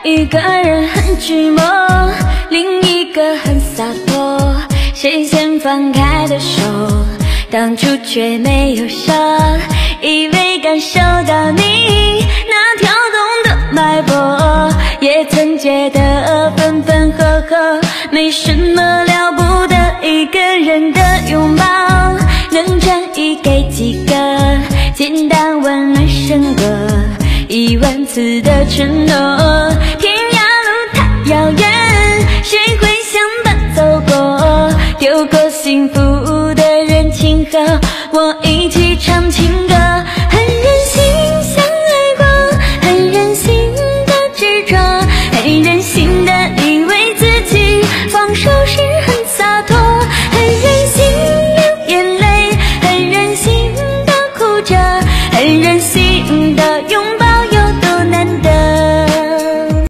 一个人很寂寞，另一个很洒脱。谁先放开的手，当初却没有说，以为感受到你那跳动的脉搏，也曾觉得分分合合没什么了不得。一个人的拥抱，能转移给几个简单温暖胜过1万次的承诺。